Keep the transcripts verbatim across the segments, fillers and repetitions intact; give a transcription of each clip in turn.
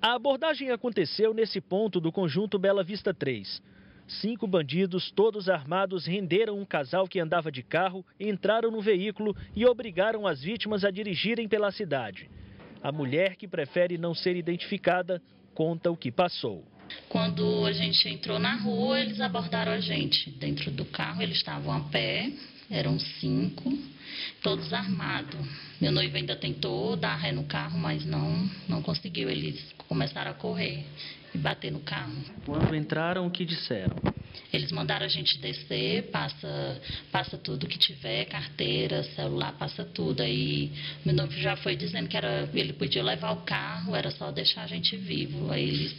A abordagem aconteceu nesse ponto do conjunto Bela Vista três. Cinco bandidos, todos armados, renderam um casal que andava de carro, entraram no veículo e obrigaram as vítimas a dirigirem pela cidade. A mulher, que prefere não ser identificada, conta o que passou. Quando a gente entrou na rua, eles abordaram a gente. Dentro do carro, eles estavam a pé, eram cinco, todos armados. Meu noivo ainda tentou dar ré no carro, mas não, não conseguiu. Eles começaram a correr e bater no carro. Quando entraram, o que disseram? Eles mandaram a gente descer, passa, passa tudo que tiver, carteira, celular, passa tudo. Aí meu noivo já foi dizendo que era, ele podia levar o carro, era só deixar a gente vivo. Aí eles,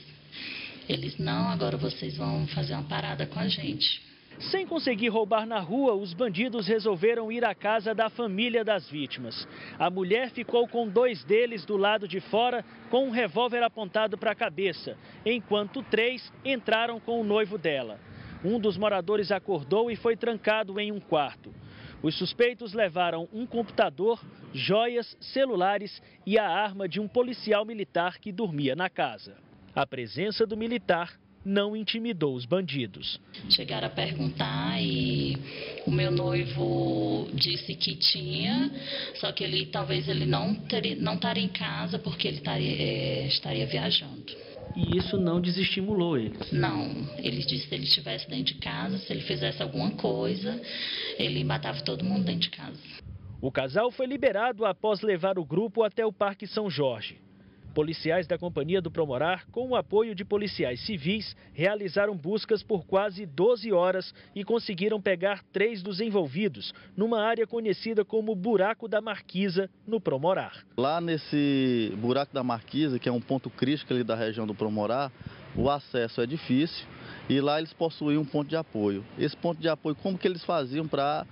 eles, não, agora vocês vão fazer uma parada com a gente. Sem conseguir roubar na rua, os bandidos resolveram ir à casa da família das vítimas. A mulher ficou com dois deles do lado de fora, com um revólver apontado para a cabeça, enquanto três entraram com o noivo dela. Um dos moradores acordou e foi trancado em um quarto. Os suspeitos levaram um computador, joias, celulares e a arma de um policial militar que dormia na casa. A presença do militar não intimidou os bandidos. Chegaram a perguntar e o meu noivo disse que tinha, só que ele talvez ele não teria, não estaria em casa porque ele estaria, é, estaria viajando. E isso não desestimulou eles? Não, ele disse que se ele estivesse dentro de casa, se ele fizesse alguma coisa, ele matava todo mundo dentro de casa. O casal foi liberado após levar o grupo até o Parque São Jorge. Policiais da Companhia do Promorar, com o apoio de policiais civis, realizaram buscas por quase doze horas e conseguiram pegar três dos envolvidos, numa área conhecida como Buraco da Marquisa, no Promorar. Lá nesse Buraco da Marquisa, que é um ponto crítico ali da região do Promorar, o acesso é difícil e lá eles possuíam um ponto de apoio. Esse ponto de apoio, como que eles faziam para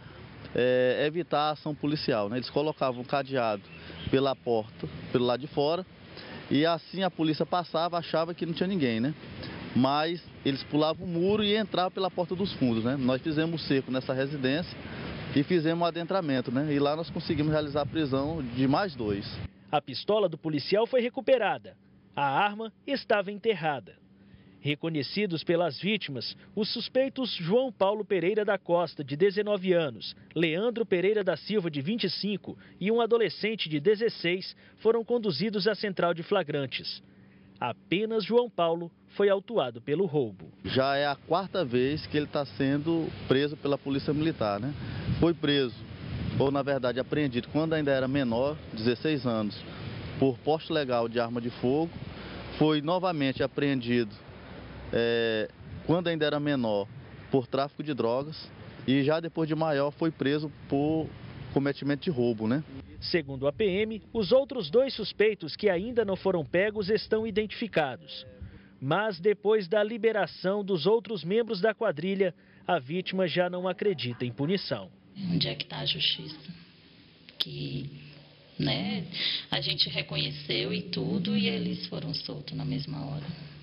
é, evitar a ação policial, né? Eles colocavam um cadeado pela porta, pelo lado de fora, e assim a polícia passava, achava que não tinha ninguém, né? Mas eles pulavam o muro e entravam pela porta dos fundos, né? Nós fizemos cerco nessa residência e fizemos um adentramento, né? E lá nós conseguimos realizar a prisão de mais dois. A pistola do policial foi recuperada. A arma estava enterrada. Reconhecidos pelas vítimas, os suspeitos João Paulo Pereira da Costa, de dezenove anos, Leandro Pereira da Silva, de vinte e cinco, e um adolescente de dezesseis, foram conduzidos à central de flagrantes. Apenas João Paulo foi autuado pelo roubo. Já é a quarta vez que ele está sendo preso pela Polícia Militar, né? Foi preso, ou na verdade apreendido, quando ainda era menor, dezesseis anos, por porte legal de arma de fogo. Foi novamente apreendido É, quando ainda era menor, por tráfico de drogas, e já depois de maior foi preso por cometimento de roubo, né? Segundo a P M, os outros dois suspeitos que ainda não foram pegos estão identificados. Mas depois da liberação dos outros membros da quadrilha, a vítima já não acredita em punição. Onde é que está a justiça? Que, né, a gente reconheceu e tudo, e eles foram soltos na mesma hora.